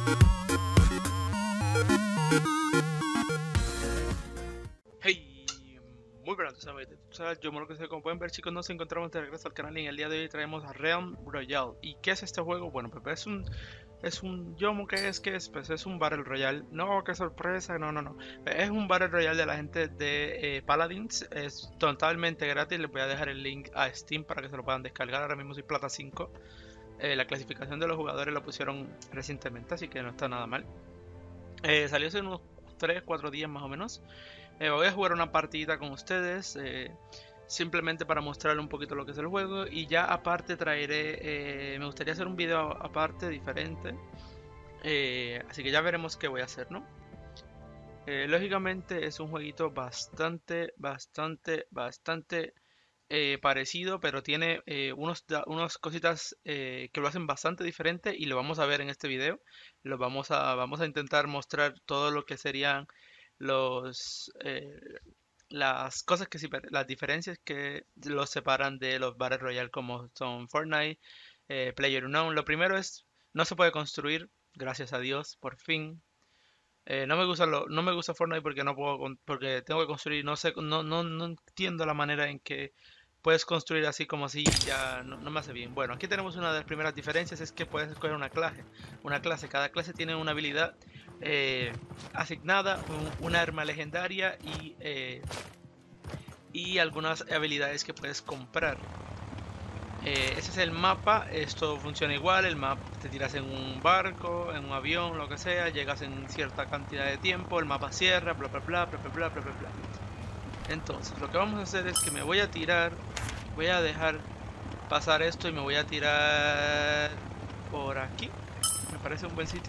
Hey, muy buenas noches, yo Moro, como pueden ver, chicos, nos encontramos de regreso al canal y en el día de hoy traemos a Realm Royale. ¿Y qué es este juego? Bueno, pues pues es un Battle Royale. No, qué sorpresa, no. Es un Battle Royale de la gente de Paladins. Es totalmente gratis. Les voy a dejar el link a Steam para que se lo puedan descargar. Ahora mismo soy plata 5. La clasificación de los jugadores lo pusieron recientemente, así que no está nada mal. Salió hace unos 3-4 días más o menos. Voy a jugar una partida con ustedes, simplemente para mostrarles un poquito lo que es el juego. Y ya aparte traeré, me gustaría hacer un video aparte, diferente. Así que ya veremos qué voy a hacer, ¿no? Lógicamente es un jueguito bastante parecido, pero tiene unas cositas que lo hacen bastante diferente y lo vamos a ver en este video. Vamos a intentar mostrar todo lo que serían los las cosas que las diferencias que los separan de los Battle Royale como son Fortnite, PlayerUnknown. Lo primero es, no se puede construir, gracias a Dios, por fin. No me gusta Fortnite porque no puedo, porque tengo que construir. No sé, no entiendo la manera en que puedes construir así como así, ya no me hace bien. Bueno, aquí tenemos una de las primeras diferencias, es que puedes escoger una clase. Cada clase tiene una habilidad asignada, una arma legendaria y algunas habilidades que puedes comprar. Ese es el mapa. Esto funciona igual. El mapa, te tiras en un barco, en un avión, lo que sea, llegas en cierta cantidad de tiempo, el mapa cierra, bla bla bla bla bla bla bla bla. Entonces lo que vamos a hacer es que me voy a tirar, voy a dejar pasar esto y me voy a tirar por aquí. Me parece un buen sitio.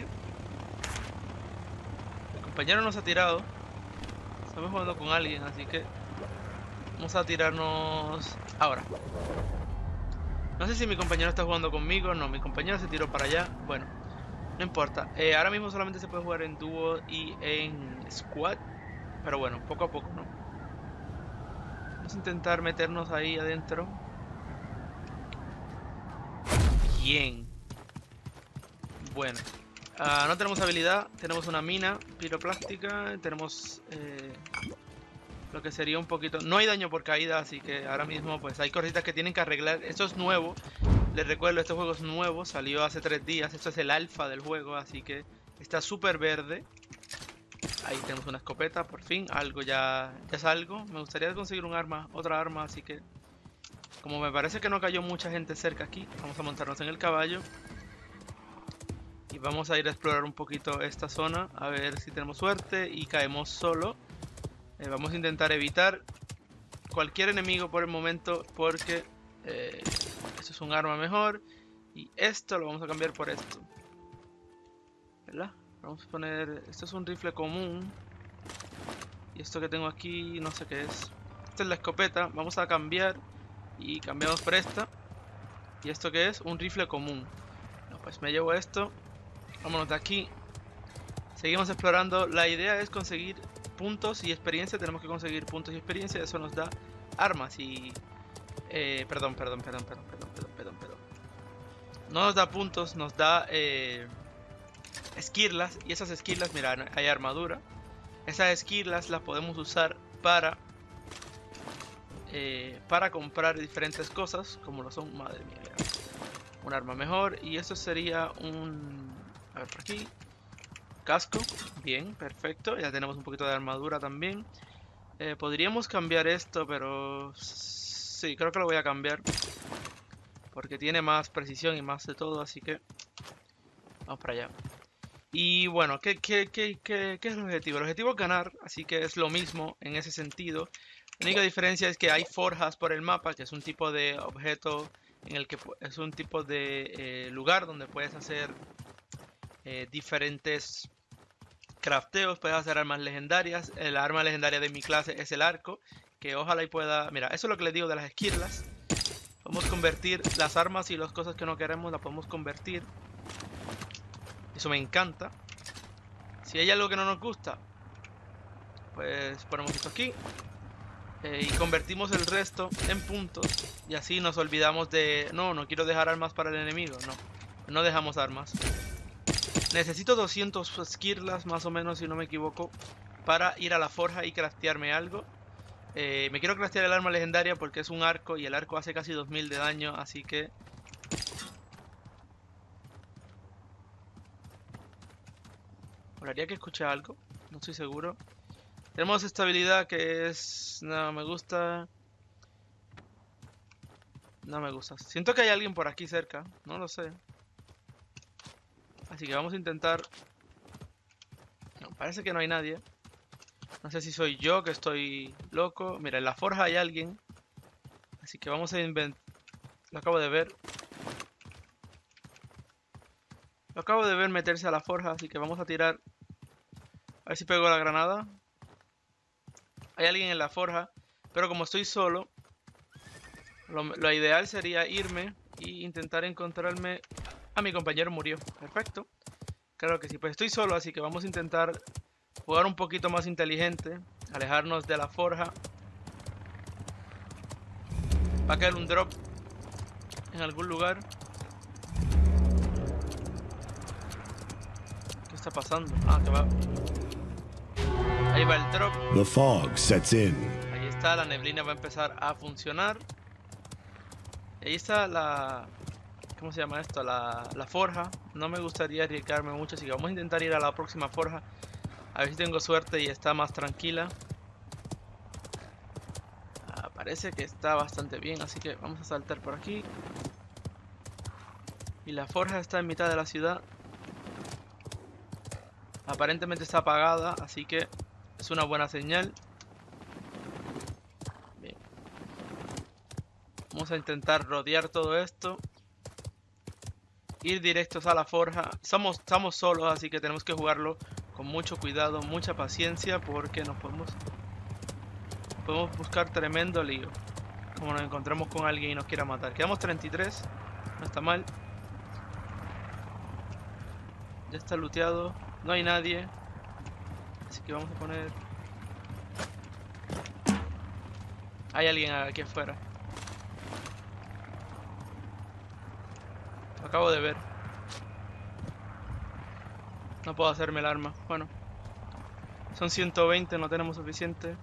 El compañero nos ha tirado. Estamos jugando con alguien, así que vamos a tirarnos ahora. No sé si mi compañero está jugando conmigo. No, mi compañero se tiró para allá. Bueno, no importa. Ahora mismo solamente se puede jugar en dúo y en squad. Pero bueno, poco a poco, ¿no? Vamos a intentar meternos ahí adentro. Bien. Bueno. No tenemos habilidad. Tenemos una mina piroplástica. Tenemos lo que sería un poquito... No hay daño por caída, así que ahora mismo pues hay cositas que tienen que arreglar. Esto es nuevo. Les recuerdo, este juego es nuevo. Salió hace 3 días. Esto es el alfa del juego, así que está súper verde. Ahí tenemos una escopeta, por fin. Algo ya es algo. Me gustaría conseguir un arma, otra arma, así que... Como me parece que no cayó mucha gente cerca aquí, vamos a montarnos en el caballo. Y vamos a ir a explorar un poquito esta zona, a ver si tenemos suerte y caemos solo. Vamos a intentar evitar cualquier enemigo por el momento porque esto es un arma mejor. Y esto lo vamos a cambiar por esto, ¿verdad? Vamos a poner... Esto es un rifle común. Y esto que tengo aquí no sé qué es. Esta es la escopeta. Vamos a cambiar. Y cambiamos por esta. ¿Y esto qué es? Un rifle común. No, pues me llevo esto. Vámonos de aquí. Seguimos explorando. La idea es conseguir puntos y experiencia. Tenemos que conseguir puntos y experiencia. Eso nos da armas y... Perdón. No nos da puntos, nos da esquirlas. Y esas esquirlas, mira, hay armadura. Esas esquirlas las podemos usar para comprar diferentes cosas, como lo son, madre mía, mira, un arma mejor. Y eso sería un... A ver, por aquí. Casco, bien, perfecto. Ya tenemos un poquito de armadura también. Podríamos cambiar esto, pero sí, creo que lo voy a cambiar porque tiene más precisión y más de todo, así que vamos para allá. Y bueno, ¿qué es el objetivo? El objetivo es ganar, así que es lo mismo en ese sentido. La única diferencia es que hay forjas por el mapa, que es un tipo de objeto en el que es un tipo de lugar donde puedes hacer diferentes crafteos, puedes hacer armas legendarias. El arma legendaria de mi clase es el arco, que ojalá y pueda... Mira, eso es lo que les digo de las esquirlas. Podemos convertir las armas y las cosas que no queremos, las podemos convertir. Eso me encanta. Si hay algo que no nos gusta, pues ponemos esto aquí. Y convertimos el resto en puntos. Y así nos olvidamos de... No quiero dejar armas para el enemigo. No dejamos armas. Necesito 200 esquirlas, más o menos, si no me equivoco, para ir a la forja y craftearme algo. Me quiero craftear el arma legendaria porque es un arco y el arco hace casi 2000 de daño, así que... Molaría que escuché algo, no estoy seguro. Tenemos estabilidad que es... No me gusta. No me gusta. Siento que hay alguien por aquí cerca, no lo sé. Así que vamos a intentar... No, parece que no hay nadie. No sé si soy yo que estoy loco. Mira, en la forja hay alguien. Así que vamos a inventar... Lo acabo de ver. Lo acabo de ver meterse a la forja, así que vamos a tirar. A ver si pego la granada. Hay alguien en la forja. Pero como estoy solo, lo ideal sería irme e intentar encontrarme... Ah, mi compañero murió. Perfecto. Claro que sí. Pues estoy solo, así que vamos a intentar jugar un poquito más inteligente. Alejarnos de la forja. Va a caer un drop en algún lugar. ¿Qué está pasando? Ah, que va. Ahí va el drop. The fog sets in. Ahí está, la neblina va a empezar a funcionar. Ahí está la... ¿Cómo se llama esto? La forja. No me gustaría arriesgarme mucho, así que vamos a intentar ir a la próxima forja. A ver si tengo suerte y está más tranquila. Parece que está bastante bien, así que vamos a saltar por aquí. Y la forja está en mitad de la ciudad. Aparentemente está apagada, así que es una buena señal. Bien. Vamos a intentar rodear todo esto. Ir directos a la forja. Estamos solos, así que tenemos que jugarlo con mucho cuidado, mucha paciencia, porque nos podemos buscar tremendo lío. Como nos encontremos con alguien y nos quiera matar. Quedamos 33, no está mal. Ya está looteado, no hay nadie. Así que vamos a poner... Hay alguien aquí afuera. Lo acabo de ver. No puedo hacerme el arma. Bueno. Son 120, no tenemos suficiente.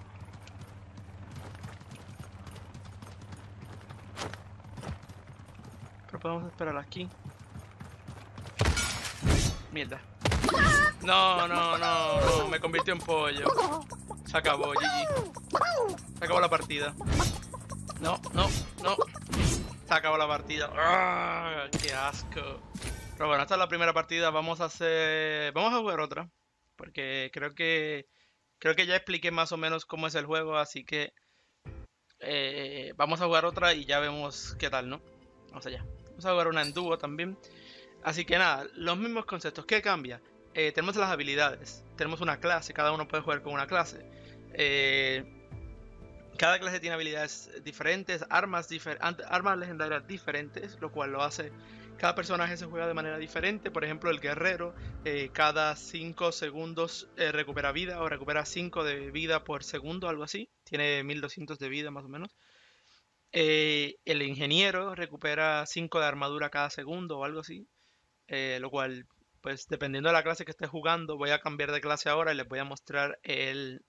Pero podemos esperar aquí. Mierda. No. Me convirtió en pollo. Se acabó, GG. Se acabó la partida. No. Se acabó la partida. ¡Ah! ¡Qué asco! Pero bueno, esta es la primera partida. Vamos a jugar otra. Porque creo que ya expliqué más o menos cómo es el juego. Así que vamos a jugar otra y ya vemos qué tal, ¿no? Vamos allá. Vamos a jugar una en dúo también. Así que nada, los mismos conceptos. ¿Qué cambia? Tenemos las habilidades. Tenemos una clase. Cada uno puede jugar con una clase. Cada clase tiene habilidades diferentes, armas legendarias diferentes, lo cual lo hace... Cada personaje se juega de manera diferente. Por ejemplo, el guerrero cada 5 segundos recupera vida, o recupera 5 de vida por segundo, algo así. Tiene 1200 de vida más o menos. El ingeniero recupera 5 de armadura cada segundo o algo así. Lo cual, pues dependiendo de la clase que esté jugando, voy a cambiar de clase ahora y les voy a mostrar el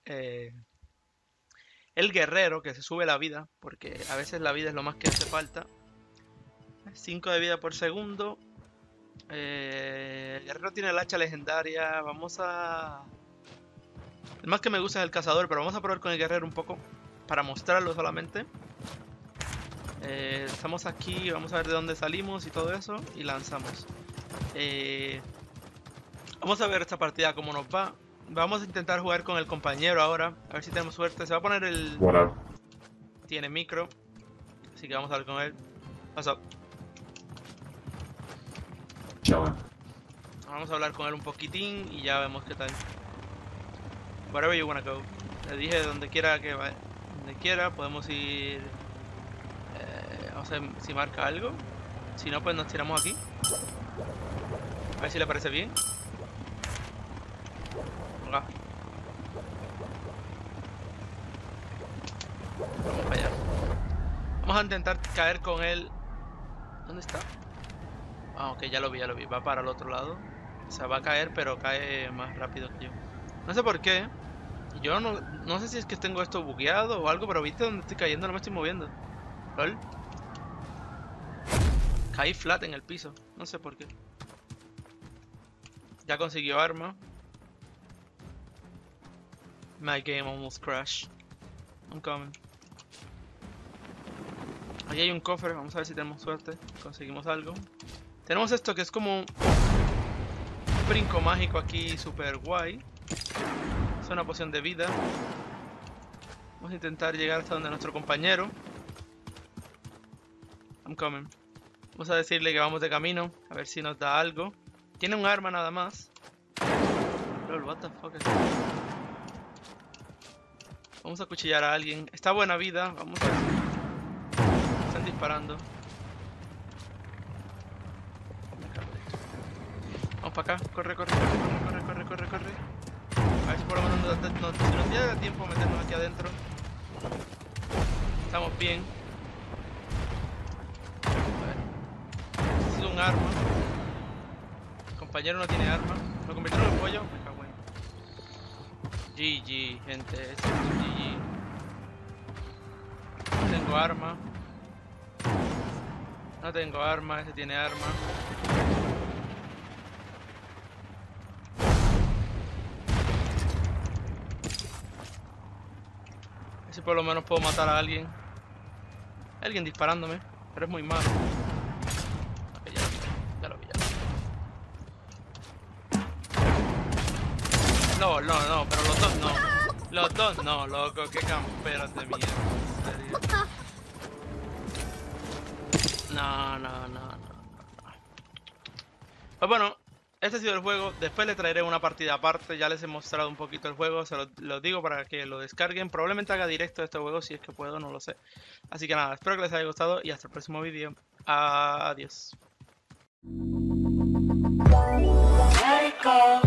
guerrero, que se sube la vida, porque a veces la vida es lo más que hace falta. 5 de vida por segundo. El guerrero tiene el hacha legendaria. El más que me gusta es el cazador, pero vamos a probar con el guerrero un poco para mostrarlo solamente. Estamos aquí, vamos a ver de dónde salimos y todo eso, y lanzamos. Vamos a ver esta partida cómo nos va. Vamos a intentar jugar con el compañero ahora, a ver si tenemos suerte. Se va a poner el... Bueno. Tiene micro, así que vamos a ver con él. What's up? Chao. Vamos a hablar con él un poquitín y ya vemos qué tal. Wherever you wanna go. Le dije donde quiera que vaya. Donde quiera, podemos ir... vamos a ver si marca algo. Si no, pues nos tiramos aquí. A ver si le parece bien. Venga. Vamos para allá. Vamos a intentar caer con él. ¿Dónde está? Ah, ok, ya lo vi. Va para el otro lado. O sea, va a caer, pero cae más rápido que yo. No sé por qué. Yo no sé si es que tengo esto bugueado o algo, pero viste donde estoy cayendo, no me estoy moviendo. ¿Lol? Caí flat en el piso. No sé por qué. Ya consiguió arma. My game almost crashed. I'm coming. Ahí hay un cofre, vamos a ver si tenemos suerte. Conseguimos algo. Tenemos esto que es como un brinco mágico aquí, super guay. Es una poción de vida. Vamos a intentar llegar hasta donde nuestro compañero. I'm coming. Vamos a decirle que vamos de camino, a ver si nos da algo. Tiene un arma nada más. Lol, what the fuck is that? Vamos a acuchillar a alguien. Está buena vida, vamos a ver. Están disparando. Vamos para acá, corre. A ver si por lo menos si nos llega tiempo meternos aquí adentro. Estamos bien. A ver. Necesito un arma. El compañero no tiene arma. ¿Lo convirtieron en pollo? Me cago en. GG, gente. Esto es GG. No tengo arma. No tengo arma, ese tiene arma. A ver si por lo menos puedo matar a alguien. Alguien disparándome, pero es muy malo. Ok, ya lo vi. No, pero los dos no. Los dos no, loco, qué camperos de mierda. En serio. No. Pues bueno, este ha sido el juego. Después le traeré una partida aparte. Ya les he mostrado un poquito el juego. Se lo digo para que lo descarguen. Probablemente haga directo de este juego si es que puedo, no lo sé. Así que nada, espero que les haya gustado y hasta el próximo vídeo. Adiós.